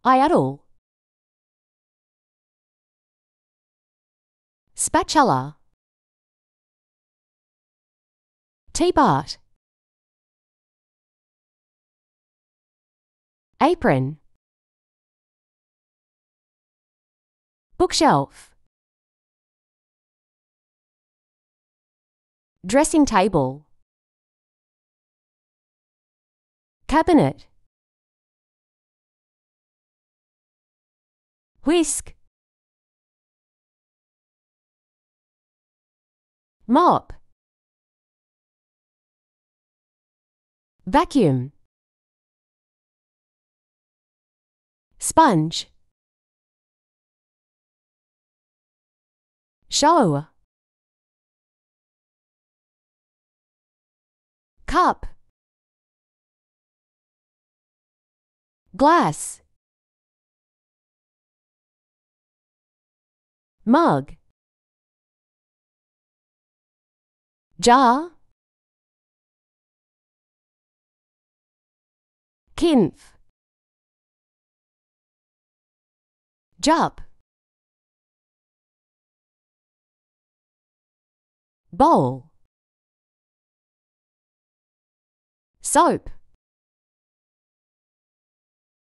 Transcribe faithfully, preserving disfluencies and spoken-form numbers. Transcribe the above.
Iadle. Spatula. Teapot. Apron. Bookshelf. Dressing table. Cabinet. Whisk. Mop. Vacuum. Sponge. Show. Cup. Glass. Mug. Jar. Kinf. Jup. Bowl. Soap.